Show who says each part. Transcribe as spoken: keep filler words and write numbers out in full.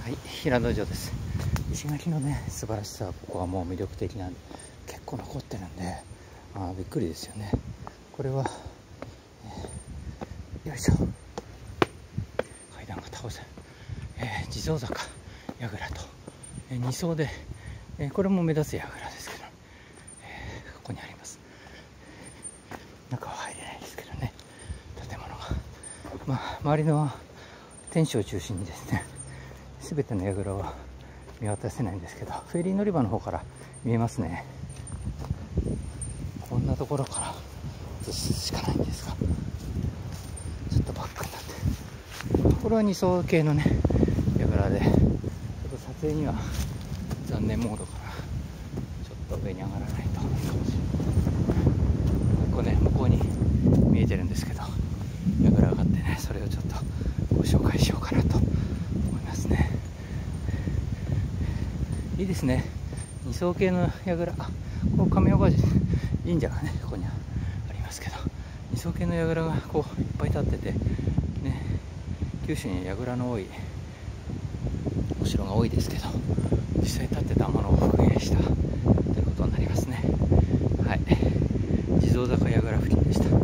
Speaker 1: はい、平戸城です。石垣のね素晴らしさはここはもう魅力的なんで結構残ってるんで、あびっくりですよね。これは、えー、よいしょ、階段が倒せる、えー、地蔵坂櫓と、えー、に層で、えー、これも目立つ櫓ですけど、えー、ここにあります。中は入れないですけどね、建物が、まあ、周りの天守を中心にですね全ての櫓は見渡せないんですけど、フェリー乗り場の方から見えますね。こんなところから映すしかないんですが、ちょっとバックになって、これはに層系のね櫓で、ちょっと撮影には残念モードからちょっと上に上がらないといいかもしれない。ここね向こうに見えてるんですけど、櫓があってね、それをちょっとご紹介しようかなと思いますね。いいですね、に層系の櫓。あ、こう亀岡神社がねここにありますけど、に層系の櫓がこういっぱい立っててね、九州に櫓の多いお城が多いですけど、実際立ってたものを復元したということになりますね。はい、地蔵坂櫓付近でした。